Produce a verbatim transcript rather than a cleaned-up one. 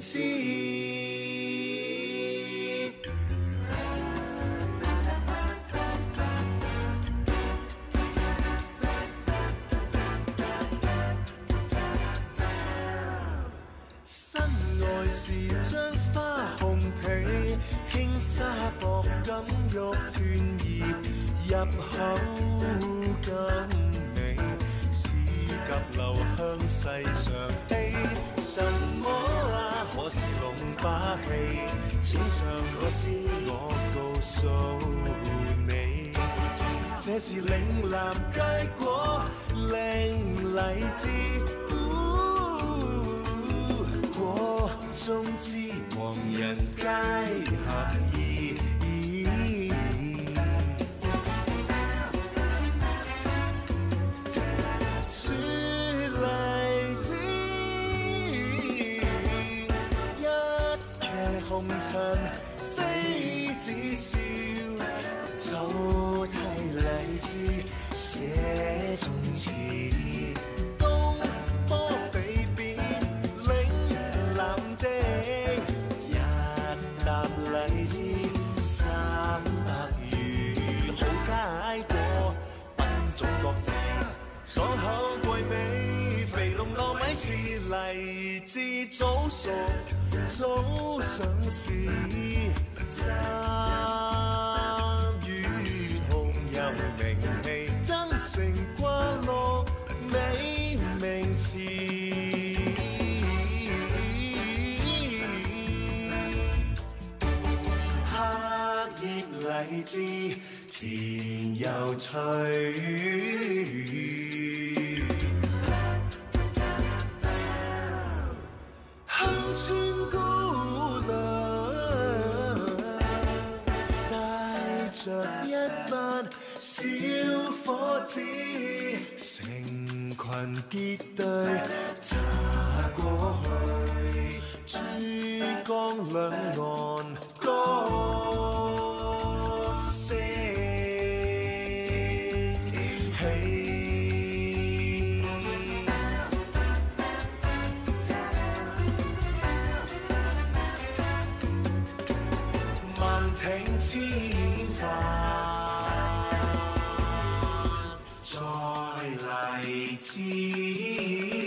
枝。身外是張花紅皮，輕紗薄感玉斷葉，入口甘美，似甲留香世上悲。什麼啊？可是龍把戲，淺唱個詩我告訴你，這是嶺南佳果靚荔枝。果中之黃人皆合意，雪荔枝一騎紅塵非只笑，就替荔枝寫宗詞。荔枝三百餘，好佳果，品種各異，爽口貴美，肥龍糯米似荔枝，早熟早上市。三月紅又名氣，增城掛落美名詞。荔枝甜又脆，鄉村姑娘帶着一班小伙子，成群結隊查過去，珠江兩岸歌。挺千帆，在荔枝。